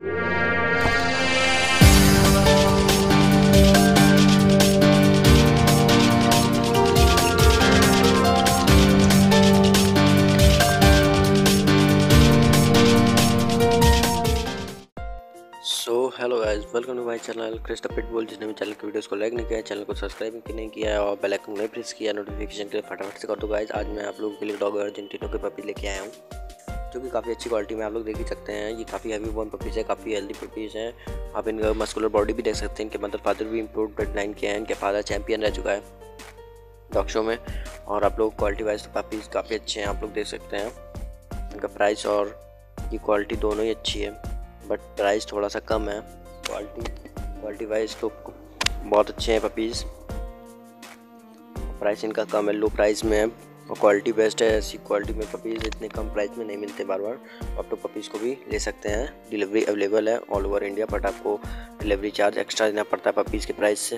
Hello guys, welcome to my channel Christa pitbull. जिसने भी channel की वीडियोस को लाइक नहीं किया है, चैनल को सब्सक्राइब नहीं किया है और बेल आइकन नहीं प्रेस किया नोटिफिकेशन के लिए फटाफट से कर दो गाइस। आज मैं आप लोगों के लिए डॉग अर्जेंटिनो के पपी लेके आया हूँ, जो कि काफ़ी अच्छी क्वालिटी में आप लोग देख ही सकते हैं। ये काफ़ी हैवी बोन पपीज़ है, काफ़ी हेल्दी पपीज़ हैं। आप इनका मस्कुलर बॉडी भी देख सकते हैं। इनके मदर फादर भी इम्प्रूव ब्लड लाइन के हैं। इनके फादर चैंपियन रह चुका है डॉग शो में। और आप लोग क्वालिटी वाइज तो पपीज़ काफ़ी अच्छे हैं, आप लोग देख सकते हैं। इनका प्राइस और ये क्वालिटी दोनों ही अच्छी है, बट प्राइस थोड़ा सा कम है। क्वालिटी वाइज तो बहुत अच्छे हैं पपीज़, प्राइस इनका कम है, लो प्राइस में है और क्वालिटी बेस्ट है। ऐसी क्वालिटी में पपीज़ इतने कम प्राइस में नहीं मिलते बार बार। आप तो पपीज़ को भी ले सकते हैं, डिलीवरी अवेलेबल है ऑल ओवर इंडिया, बट आपको डिलीवरी चार्ज एक्स्ट्रा देना पड़ता है पपीज़ के प्राइस से।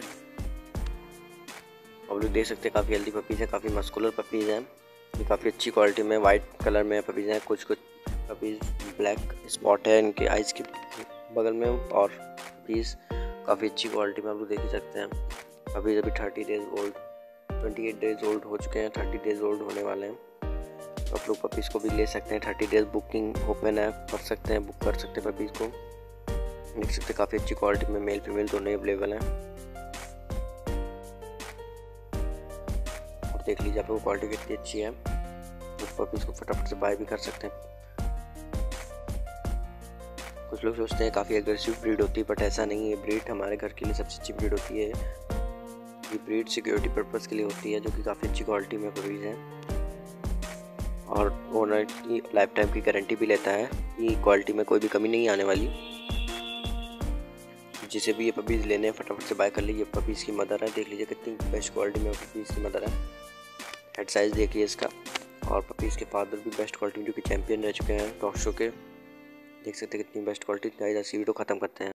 आप लोग देख सकते हैं काफ़ी हेल्दी पपीज़ है, काफ़ी मस्कुलर पपीज़ हैं। ये काफ़ी अच्छी क्वालिटी में वाइट कलर में पपीज़ हैं। कुछ पपीज़ ब्लैक स्पॉट है इनके आइज़ के बगल में, और पपीज़ काफ़ी अच्छी क्वालिटी में आप लोग देख ही सकते हैं। पपीज़ अभी 30 डेज़ ओल्ड 28 डेज़ ओल्ड हो चुके हैं, 30 डेज़ ओल्ड होने वाले हैं। तो आप लोग पपीज़ को भी ले सकते हैं। 30 डेज़ बुकिंग ओपन है, कर सकते हैं, बुक कर सकते हैं पपीज़ को। देख सकते हैं काफ़ी अच्छी क्वालिटी में मेल फीमेल दोनों ही अवेलेबल हैं। और देख लीजिए आप लोग क्वालिटी कितनी अच्छी है, तो पपीज़ को फटाफट से बाय भी कर सकते हैं। कुछ लोग सोचते हैं काफ़ी एग्रेसिव ब्रीड होती है, बट ऐसा नहीं है। ब्रीड हमारे घर के लिए सबसे अच्छी ब्रीड होती है। ये ब्रीड सिक्योरिटी पर्पज़ के लिए होती है, जो कि काफ़ी अच्छी क्वालिटी में पपीज़ है। और ओनर की लाइफ टाइम की गारंटी भी लेता है, ये क्वालिटी में कोई भी कमी नहीं आने वाली। जिसे भी ये पपीज़ लेने हैं फटाफट से बाय कर लीजिए। पपीज़ की मदर है, देख लीजिए कितनी बेस्ट क्वालिटी में पपीज़ की मदर है। हेड साइज़ देखिए इसका। और पपीज़ के फादर भी बेस्ट क्वालिटी, जो कि चैंपियन रह चुके हैं डॉग शो के। देख सकते हैं कितनी बेस्ट क्वालिटी। गाइस ऐसी वीडियो ख़त्म करते हैं।